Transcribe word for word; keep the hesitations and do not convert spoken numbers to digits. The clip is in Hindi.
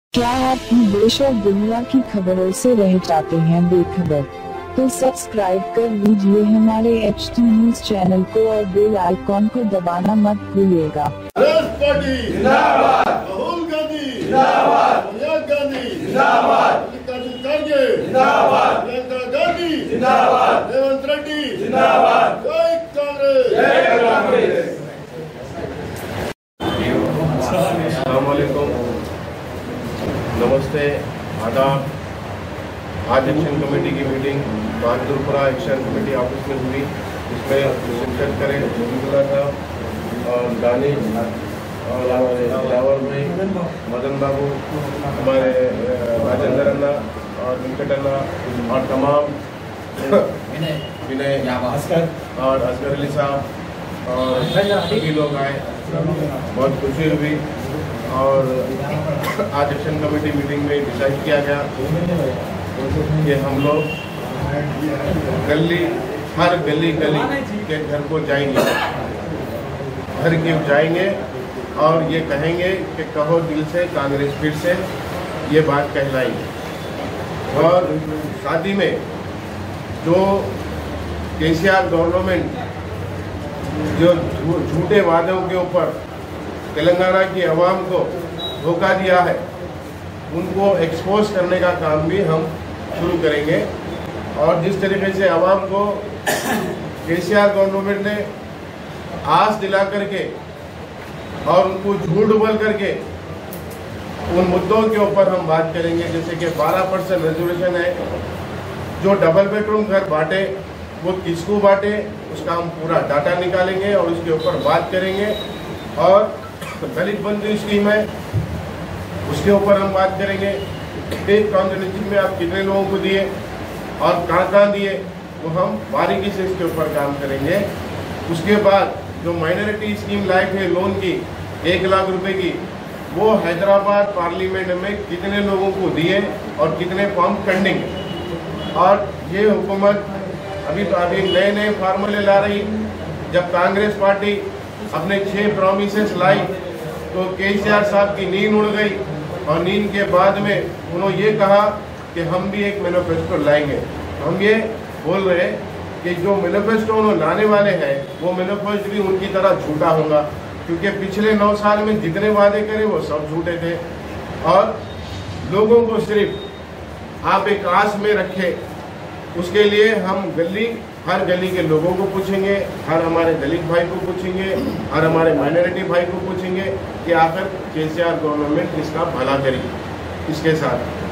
क्या आप भी देश और दुनिया की खबरों से रह जाते हैं बेखबर? तो सब्सक्राइब कर लीजिए हमारे एच टी न्यूज चैनल को और बेल आइकॉन को दबाना मत भूलिएगा। जिंदाबाद, राहुल गांधी जिंदाबाद, सोनिया गांधी जिंदाबाद, मल्लिकार्जुन खड़गे जिंदाबाद, प्रियंका गांधी जिंदाबाद, रेवंत रेड्डी जिंदाबाद। जय कांग्रेस, जय कांग्रेस। अस्सलाम वालेकुम, नमस्ते, आदाब। आज एक्शन कमेटी की meeting Bahadurpura action committee office में हुई। इसमें शिरकत करें जमीलुल्लाह साहब और दानिश और हमारे जावर भाई, मदन बाबू, हमारे राजेंद्र अन्ना और वेंकट अन्ना और तमाम विनय और असगर अली साहब और सभी लोग आए। बहुत खुशी हुई और आज एक्शन कमेटी मीटिंग में डिसाइड किया गया कि हम लोग गली हर गली गली के घर को जाएंगे, घर के जाएंगे और ये कहेंगे कि कहो दिल से कांग्रेस फिर से, ये बात कहलाएंगे। और साथ ही में जो केसीआर गवर्नमेंट जो झूठे वादों के ऊपर तेलंगाना की आवाम को धोखा दिया है, उनको एक्सपोज करने का काम भी हम शुरू करेंगे। और जिस तरीके से आवाम को केसीआर गवर्नमेंट ने आस दिला करके और उनको झूठ बोल करके उन मुद्दों के ऊपर हम बात करेंगे, जैसे कि बारह परसेंट रिजर्वेशन है, जो डबल बेडरूम घर बांटे वो किसको बांटे, उसका हम पूरा डाटा निकालेंगे और उसके ऊपर बात करेंगे। और दलित बंधु स्कीम है, उसके ऊपर हम बात करेंगे। एक कॉन्स्टिट्यूंसी में आप कितने लोगों को दिए और कहाँ कहाँ दिए, तो हम बारीकी से इसके ऊपर काम करेंगे। उसके बाद जो माइनॉरिटी स्कीम लाइफ है लोन की एक लाख रुपए की, वो हैदराबाद पार्लियामेंट में कितने लोगों को दिए और कितने फॉर्म पेंडिंग। और ये हुकूमत अभी तो अभी नए नए फार्मूले ला रही। जब कांग्रेस पार्टी अपने छह प्रोमिसेस लाई तो केसीआर साहब की नींद उड़ गई और नींद के बाद में उन्होंने ये कहा कि हम भी एक मैनिफेस्टो लाएंगे। हम ये बोल रहे हैं कि जो मैनिफेस्टो उन्होंने लाने वाले हैं वो मैनिफेस्टो भी उनकी तरह झूठा होगा, क्योंकि पिछले नौ साल में जितने वादे करे वो सब झूठे थे। और लोगों को सिर्फ आप एक आस में रखे, उसके लिए हम गली हर गली के लोगों को पूछेंगे, हर हमारे दलित भाई को पूछेंगे, हर हमारे माइनॉरिटी भाई को पूछेंगे कि आखिर केसीआर गवर्नमेंट किसका भला करेगी। इसके साथ